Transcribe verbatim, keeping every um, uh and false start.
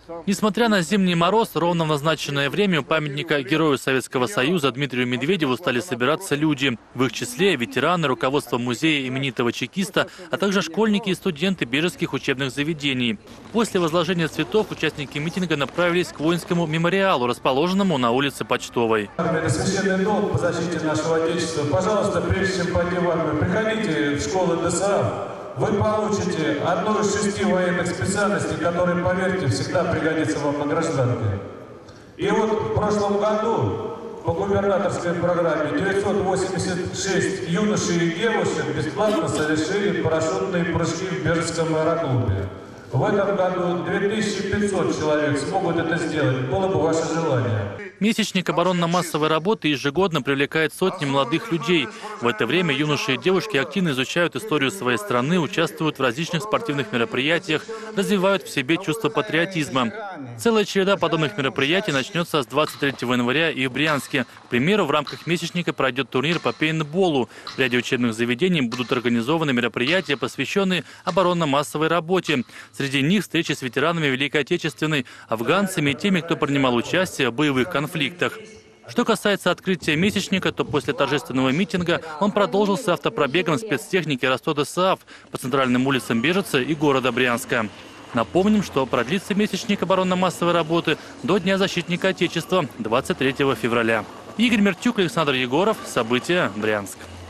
Несмотря на зимний мороз, ровно в назначенное время у памятника Герою Советского Союза Дмитрию Медведеву стали собираться люди. В их числе ветераны, руководство музея именитого чекиста, а также школьники и студенты бежецких учебных заведений. После возложения цветов участники митинга направились к воинскому мемориалу, расположенному на улице Почтовой. Это священный долг по защите нашего Отечества. Пожалуйста, прежде чем пойти в армию, приходите в школу ДСА. Вы получите одну из шести военных специальностей, которые, поверьте, всегда пригодятся вам на гражданке. И вот в прошлом году по губернаторской программе девятьсот восемьдесят шесть юношей и девушек бесплатно совершили парашютные прыжки в Бежецком аэроклубе. В этом году две тысячи пятьсот человек смогут это сделать. Было бы ваше желание. Месячник оборонно-массовой работы ежегодно привлекает сотни молодых людей. В это время юноши и девушки активно изучают историю своей страны, участвуют в различных спортивных мероприятиях, развивают в себе чувство патриотизма. Целая череда подобных мероприятий начнется с двадцать третьего января и в Брянске. К примеру, в рамках месячника пройдет турнир по пейнтболу. В ряде учебных заведений будут организованы мероприятия, посвященные оборонно-массовой работе. Среди них встречи с ветеранами Великой Отечественной, афганцами и теми, кто принимал участие в боевых конфликтах. Что касается открытия месячника, то после торжественного митинга он продолжился автопробегом спецтехники Ростов-ДСААФ по центральным улицам Бежеца и города Брянска. Напомним, что продлится месячник оборонно-массовой работы до Дня защитника Отечества двадцать третьего февраля. Игорь Мертюк, Александр Егоров. События. Брянск.